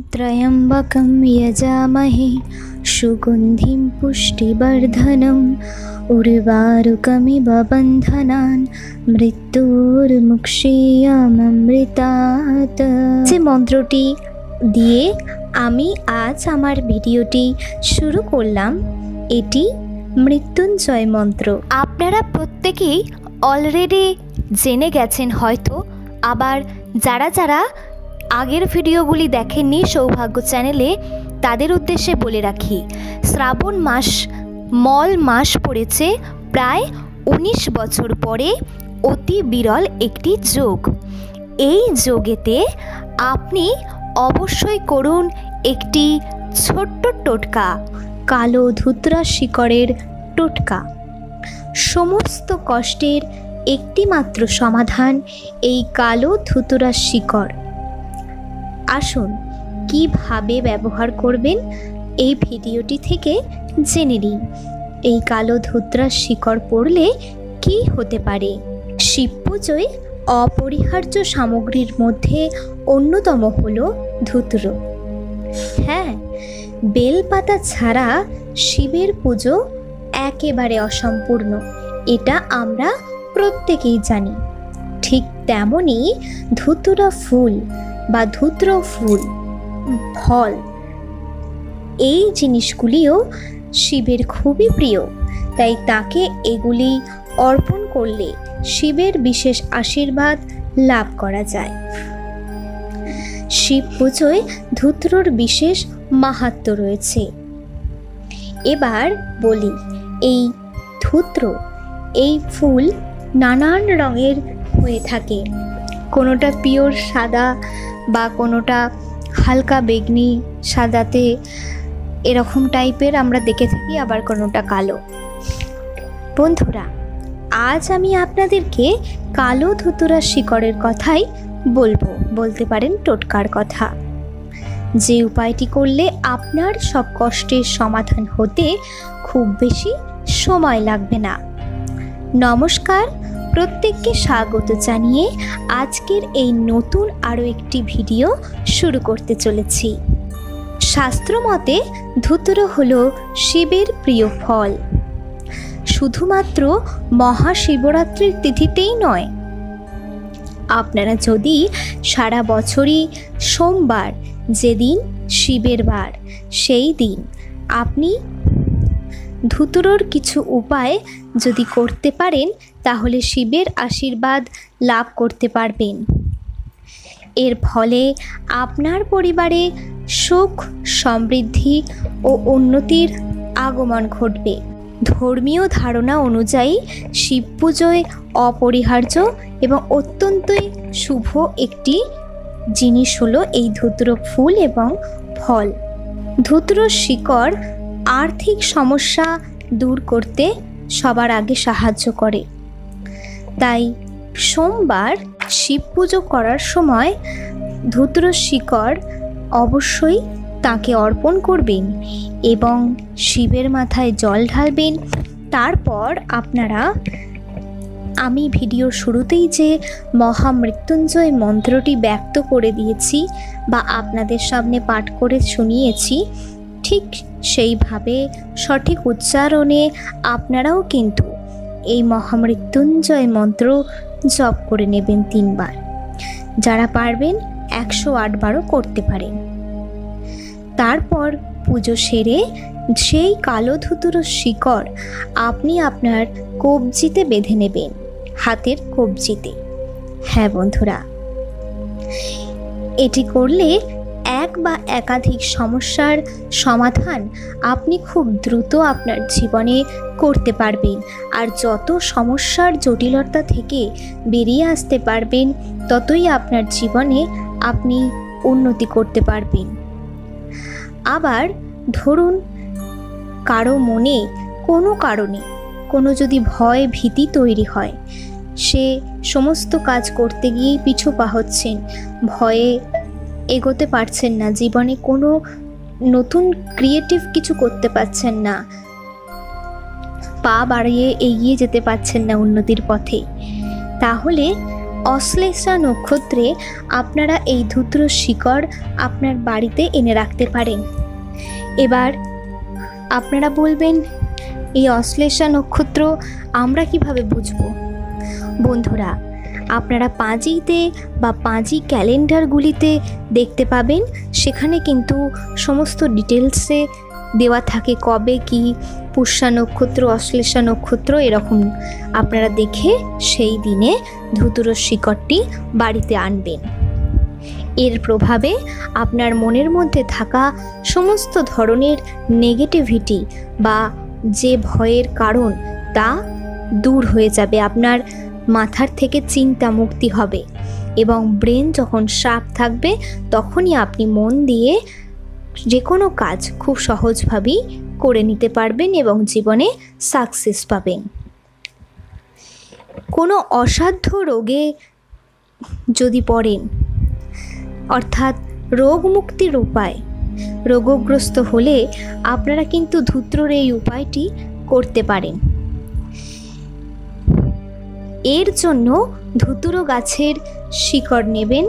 त्र्यम्बकं यजामहे सुगन्धिं पुष्टिवर्धनम् उर्वारुकमिव बन्धनान् मृत्युर्मुक्षीयममृतात्। যে মন্ত্রটি দিয়ে আমি আজ আমার ভিডিওটি শুরু করলাম, এটি মৃত্যুঞ্জয় মন্ত্র। আপনারা প্রত্যেকেই অলরেডি জেনে গেছেন হয়তো, আবার যারা যারা আগের ভিডিওগুলি দেখেননি সৌভাগ্য চ্যানেলে, তাদের উদ্দেশ্যে বলে রাখি, শ্রাবণ মাস মল মাস পড়েছে প্রায় 19 বছর পরে অতি বিরল একটি যোগ। এই যোগেতে আপনি অবশ্যই করুন একটি ছোট্ট টোটকা, কালো ধুতরা শিকড়ের টোটকা। সমস্ত কষ্টের একটি মাত্র সমাধান এই কালো ধুতরা শিকড়। আসুন কিভাবে ব্যবহার করবেন এই ভিডিওটি থেকে জেনে নিন। এই কালো ধুতরা শিকড় পড়লে কি হতে পারে? শিব পুজোয় অপরিহার্য সামগ্রীর মধ্যে অন্যতম হলো ধুতর। হ্যাঁ, বেলপাতা ছাড়া শিবের পুজো একেবারে অসম্পূর্ণ, এটা আমরা প্রত্যেকেই জানি। ঠিক তেমনই ধুতুরা ফুল বা ধুত্র ফুল, ফল, এই জিনিসগুলিও শিবের খুবই প্রিয়। তাই তাকে এগুলি অর্পণ করলে শিবের বিশেষ আশীর্বাদ লাভ করা যায়। শিব পুজোয় ধুত্রর বিশেষ মাহাত্ম্য রয়েছে। এবার বলি, এই ধুত্র, এই ফুল নানান রঙের হয়ে থাকে। কোনোটা পিওর সাদা বা কোনোটা হালকা বেগনি সাদাতে এরকম টাইপের আমরা দেখে থাকি, আবার কোনোটা কালো। বন্ধুরা, আজ আমি আপনাদেরকে কালো ধুতুরা শিকড়ের কথাই বলতে পারেন টোটকার কথা, যে উপায়টি করলে আপনার সব কষ্টের সমাধান হতে খুব বেশি সময় লাগবে না। নমস্কার, প্রত্যেককে স্বাগত জানিয়ে আজকের এই নতুন আরও একটি ভিডিও শুরু করতে চলেছি। শাস্ত্রমতে ধুতুরা হলো শিবের প্রিয় ফল। শুধুমাত্র মহাশিবরাত্রির তিথিতেই নয়, আপনারা যদি সারা বছরই সোমবার, যেদিন শিবের বার, সেই দিন আপনি ধুতুরোর কিছু উপায় যদি করতে পারেন, তাহলে শিবের আশীর্বাদ লাভ করতে পারবেন। এর ফলে আপনার পরিবারে সুখ, সমৃদ্ধি ও উন্নতির আগমন ঘটবে। ধর্মীয় ধারণা অনুযায়ী শিব পুজোয় অপরিহার্য এবং অত্যন্তই শুভ একটি জিনিস হলো এই ধুতুরো ফুল এবং ফল। ধুতুরো শিকড় আর্থিক সমস্যা দূর করতে সবার আগে সাহায্য করে। তাই সোমবার শিব পুজো করার সময় ধুতুরো শিকড় অবশ্যই তাকে অর্পণ করবেন এবং শিবের মাথায় জল ঢালবেন। তারপর আপনারা, আমি ভিডিওর শুরুতেই যে মহামৃত্যুঞ্জয় মন্ত্রটি ব্যক্ত করে দিয়েছি বা আপনাদের সামনে পাঠ করে শুনিয়েছি, ঠিক সেইভাবে সঠিক উচ্চারণে আপনারাও কিন্তু এই মহামৃত্যুঞ্জয় মন্ত্র জপ করে নেবেন 3 বার। যারা পারবেন 108 বারও করতে পারেন। তারপর পুজো সেরে সেই কালো ধুতুরো শিকড় আপনি আপনার কবজিতে বেঁধে নেবেন, হাতের কবজিতে। হ্যাঁ বন্ধুরা, এটি করলে এক বা একাধিক সমস্যার সমাধান আপনি খুব দ্রুত আপনার জীবনে করতে পারবেন। আর যত সমস্যার জটিলতা থেকে বেরিয়ে আসতে পারবেন, ততই আপনার জীবনে আপনি উন্নতি করতে পারবেন। আবার ধরুন কারো মনে কোনো কারণে কোনো যদি ভয় ভীতি তৈরি হয়, সে সমস্ত কাজ করতে গিয়েই পিছু পা হচ্ছেন, ভয়ে এগোতে পারছেন না, জীবনে কোনো নতুন ক্রিয়েটিভ কিছু করতে পারছেন না, পা বাড়িয়ে এগিয়ে যেতে পারছেন না উন্নতির পথে, তাহলে অশ্লেষা নক্ষত্রে আপনারা এই ধুত্র শিকড় আপনার বাড়িতে এনে রাখতে পারেন। এবার আপনারা বলবেন, এই অশ্লেষা নক্ষত্র আমরা কিভাবে বুঝব? বন্ধুরা, আপনারা পাঁজিতে বা পাঁজি ক্যালেন্ডারগুলিতে দেখতে পাবেন, সেখানে কিন্তু সমস্ত ডিটেলসে দেওয়া থাকে কবে কি, পুষ্যা নক্ষত্র, অশ্লেষা নক্ষত্র, এরকম আপনারা দেখে সেই দিনে ধুতুর শিকড়টি বাড়িতে আনবেন। এর প্রভাবে আপনার মনের মধ্যে থাকা সমস্ত ধরনের নেগেটিভিটি বা যে ভয়ের কারণ তা দূর হয়ে যাবে। আপনার মাথার থেকে চিন্তা মুক্তি হবে এবং ব্রেন যখন শার্প থাকবে তখনই আপনি মন দিয়ে যে কোনো কাজ খুব সহজভাবেই করে নিতে পারবেন এবং জীবনে সাকসেস পাবেন। কোনো অসাধ্য রোগে যদি পড়েন, অর্থাৎ রোগ মুক্তির উপায়, রোগগ্রস্ত হলে আপনারা কিন্তু ধুত্রর এই উপায়টি করতে পারেন। এর জন্য ধুতুর গাছের শিকড় নেবেন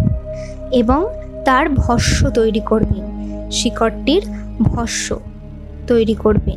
এবং তার ভস্য তৈরি করবেন, শিকড়টির ভস্য তৈরি করবেন।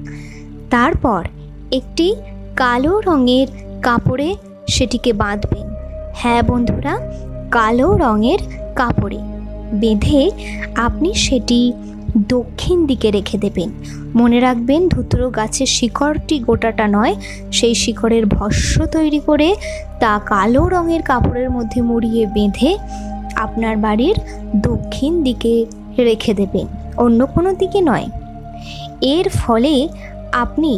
তারপর একটি কালো রঙের কাপড়ে সেটিকে বাঁধবেন। হ্যাঁ বন্ধুরা, কালো রঙের কাপড়ে বেঁধে আপনি সেটি দক্ষিণ দিকে রেখে দেবেন। মনে রাখবেন, ধুতুর গাছের শিকড়টি গোটাটা নয়, সেই শিকড়ের ভস্য তৈরি করে তা কালো রঙের কাপড়ের মধ্যে মুড়িয়ে বেঁধে আপনার বাড়ির দক্ষিণ দিকে রেখে দেবেন, অন্য কোনো দিকে নয়। এর ফলে আপনি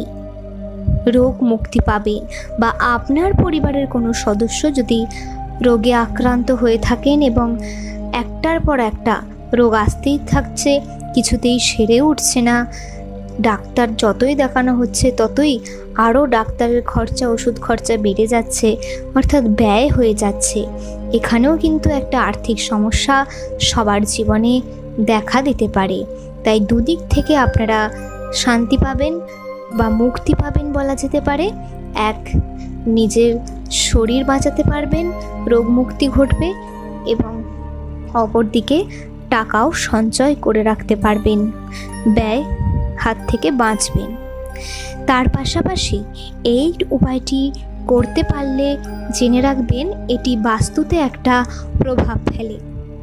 রোগ মুক্তি পাবেন, বা আপনার পরিবারের কোনো সদস্য যদি রোগে আক্রান্ত হয়ে থাকেন এবং একটার পর একটা রোগ আসতেই থাকছে, কিছুতেই সেরে উঠছে না, ডাক্তার যতই দেখানো হচ্ছে ততই আরও ডাক্তারের খরচা, ওষুধ খরচা বেড়ে যাচ্ছে, অর্থাৎ ব্যয় হয়ে যাচ্ছে, এখানেও কিন্তু একটা আর্থিক সমস্যা সবার জীবনে দেখা দিতে পারে। তাই দুদিক থেকে আপনারা শান্তি পাবেন বা মুক্তি পাবেন বলা যেতে পারে। এক, নিজের শরীর বাঁচাতে পারবেন, রোগ মুক্তি ঘটবে, এবং অপরদিকে টাকাও সঞ্চয় করে রাখতে পারবেন, ব্যয় হাত থেকে বাঁচবেন। তার পাশাপাশি এই উপায়টি করতে পারলে জেনে রাখবেন এটি বাস্তুতে একটা প্রভাব ফেলে,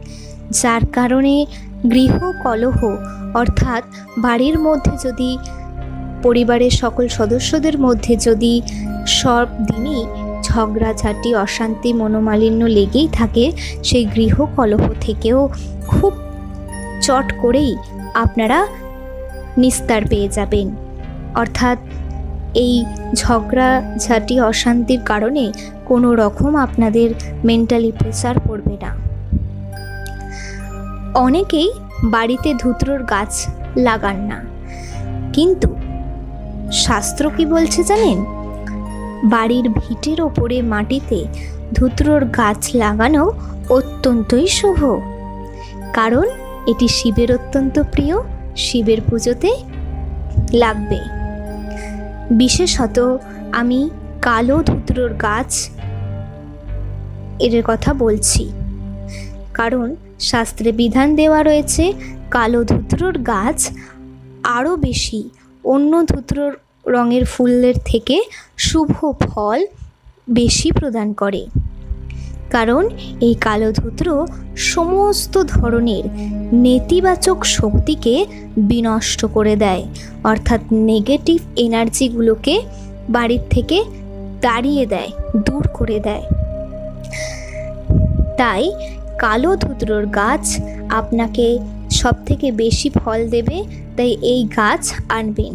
যার কারণে গৃহ কলহ, অর্থাৎ বাড়ির মধ্যে যদি পরিবারের সকল সদস্যদের মধ্যে যদি সব দিনই ঝগড়াঝাটি, অশান্তি, মনোমালিন্য লেগেই থাকে, সেই গৃহ কলহ থেকেও খুব চট করেই আপনারা নিস্তার পেয়ে যাবেন। অর্থাৎ এই ঝগড়াঝাটি, অশান্তির কারণে কোনো রকম আপনাদের মেন্টালি প্রেসার পড়বে না। অনেকেই বাড়িতে ধুত্রর গাছ লাগান না, কিন্তু শাস্ত্র কি বলছে জানেন? বাড়ির ভিটের ওপরে মাটিতে ধুত্রর গাছ লাগানো অত্যন্তই শুভ, কারণ এটি শিবের অত্যন্ত প্রিয়, শিবের পুজোতে লাগবে। বিশেষত আমি কালো ধুত্রর গাছ এর কথা বলছি, কারণ শাস্ত্রে বিধান দেওয়া রয়েছে কালো ধুত্রর গাছ আরও বেশি অন্য ধুত্রর রঙের ফুলের থেকে শুভ ফল বেশি প্রদান করে। কারণ এই কালো ধুত্র সমস্ত ধরনের নেতিবাচক শক্তিকে বিনষ্ট করে দেয়, অর্থাৎ নেগেটিভ এনার্জিগুলোকে বাড়ির থেকে তাড়িয়ে দেয়, দূর করে দেয়। তাই কালো ধুত্রর গাছ আপনাকে সবথেকে বেশি ফল দেবে, তাই এই গাছ আনবেন।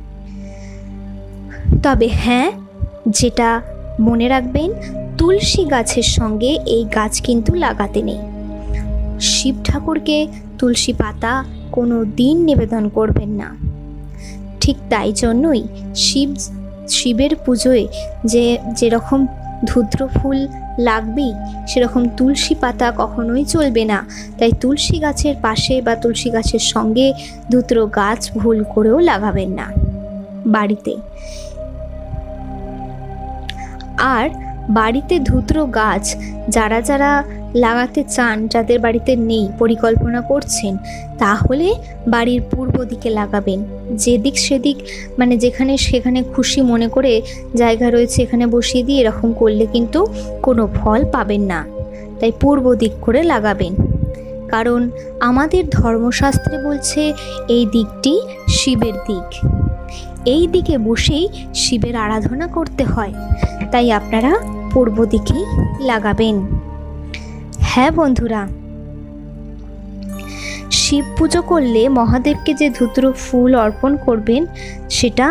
তবে হ্যাঁ, যেটা মনে রাখবেন, তুলসী গাছের সঙ্গে এই গাছ কিন্তু লাগাতে নেই। শিব ঠাকুরকে তুলসী পাতা কোনো দিন নিবেদন করবেন না। ঠিক তাই জন্যই শিবের পুজোয় যেরকম ধুত্র ফুল লাগবেই, সেরকম তুলসী পাতা কখনোই চলবে না। তাই তুলসী গাছের পাশে বা তুলসী গাছের সঙ্গে ধুত্র গাছ ভুল করেও লাগাবেন না বাড়িতে। আর বাড়িতে ধুতরো গাছ যারা যারা লাগাতে চান, যাদের বাড়িতে নেই, পরিকল্পনা করছেন, তাহলে বাড়ির পূর্ব দিকে লাগাবেন। যেদিক সেদিক মানে যেখানে সেখানে খুশি মনে করে জায়গা রয়েছে এখানে বসিয়ে দিয়ে এরকম করলে কিন্তু কোনো ফল পাবেন না। তাই পূর্ব দিক করে লাগাবেন, কারণ আমাদের ধর্মশাস্ত্রে বলছে এই দিকটি শিবের দিক, এই দিকে বসেই শিবের আরাধনা করতে হয়। তাই আপনারা পূর্ব দিকেই লাগাবেন। হ্যাঁ বন্ধুরা, শিব পুজো করলে মহাদেবকে যে ধুতরো ফুল অর্পণ করবেন সেটা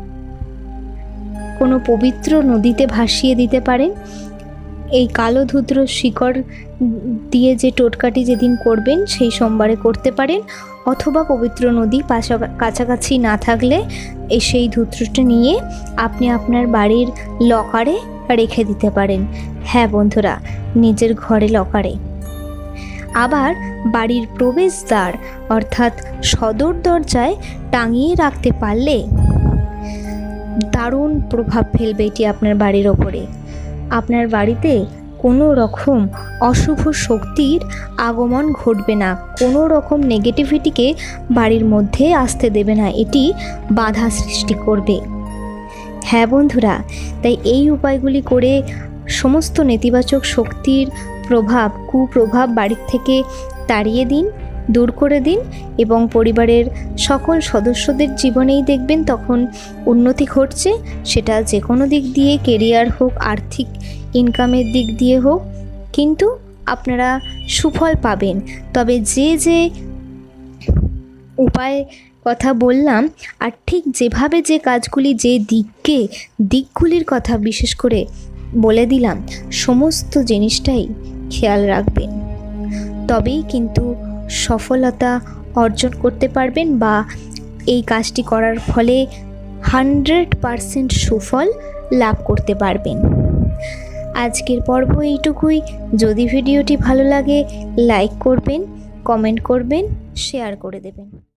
কোনো পবিত্র নদীতে ভাসিয়ে দিতে পারেন। এই কালো ধুতরো শিকড় দিয়ে যে টোটকাটি যেদিন করবেন সেই সোমবারে করতে পারেন, অথবা পবিত্র নদী কাছাকাছি না থাকলে সেই ধুতরোটা নিয়ে আপনি আপনার বাড়ির লকারে রেখে দিতে পারেন। হ্যাঁ বন্ধুরা, নিজের ঘরে লকারে। আবার বাড়ির প্রবেশদ্বার অর্থাৎ সদর দরজায় টাঙিয়ে রাখতে পারলে দারুণ প্রভাব ফেলবে এটি আপনার বাড়ির ওপরে। আপনার বাড়িতে কোনো রকম অশুভ শক্তির আগমন ঘটবে না, কোনো রকম নেগেটিভিটিকে বাড়ির মধ্যে আসতে দেবে না, এটি বাধা সৃষ্টি করবে। হ্যাঁ বন্ধুরা, তাই এই উপায়গুলি করে সমস্ত নেতিবাচক শক্তির প্রভাব, কুপ্রভাব বাড়ির থেকে তাড়িয়ে দিন, দূর করে দিন, এবং পরিবারের সকল সদস্যদের জীবনেই দেখবেন তখন উন্নতি ঘটছে। সেটা যে কোনো দিক দিয়ে, কেরিয়ার হোক, আর্থিক ইনকামের দিক দিয়ে হোক, কিন্তু আপনারা সুফল পাবেন। তবে যে যে উপায় কথা বললাম আর ঠিক যেভাবে যে কাজগুলি, যে দিকগুলির কথা বিশেষ করে বলে দিলাম, সমস্ত জিনিসটাই খেয়াল রাখবেন, তবেই কিন্তু সফলতা অর্জন করতে পারবেন, বা এই কাজটি করার ফলে 100% সুফল লাভ করতে পারবেন। আজকের পর্ব এইটুকুই। যদি ভিডিওটি ভালো লাগে লাইক করবেন, কমেন্ট করবেন, শেয়ার করে দেবেন।